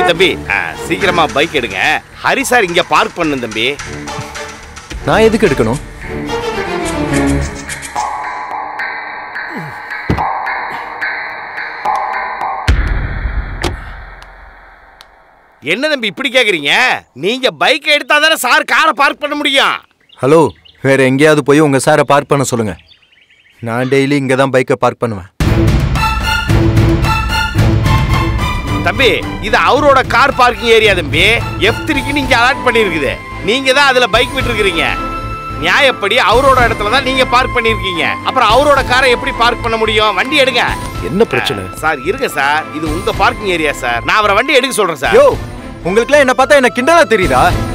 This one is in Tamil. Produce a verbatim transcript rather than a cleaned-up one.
தம்பி சீக்கிரமா பைக் எடுங்க. ஹரி சார் இங்க பார்க் பண்ணு தம்பி. நான் எதுக்கு எடுக்கணும்? என்ன தம்பி இப்படி கேக்குறீங்க? நீங்க பைக் எடுத்தா தானே சார் காரை பார்க் பண்ண முடியும். ஹலோ, வேற எங்கேயாவது போய் உங்க சாரை பார்க் பண்ண சொல்லுங்க. நான் டெய்லி இங்க தான் பைக்கை பார்க் பண்ணுவேன். தம்பி இது அவரோட கார் பார்க்கிங் ஏரியா தம்பி. எஃப் த்ரீக்கு நீங்க அலாட் பண்ணிருக்குது. நீங்க தான் அதுல பைக் விட்டுருக்கீங்க. நியாயப்படி அவரோட இடத்துல தான் நீங்க பார்க் பண்ணிருக்கீங்க. அப்புறம் அவரோட காரை எப்படி பார்க் பண்ண முடியும்? வண்டி எடுங்க. என்ன பிரச்சனை சார்? இருங்க சார், இது உங்க பார்க்கிங் ஏரியா சார். நான் அவரை வண்டி எடுக்க சொல்றேன் சார். யோ, உங்களுக்குலாம் என்ன பார்த்தா என்ன கிண்டலா தெரியுதா?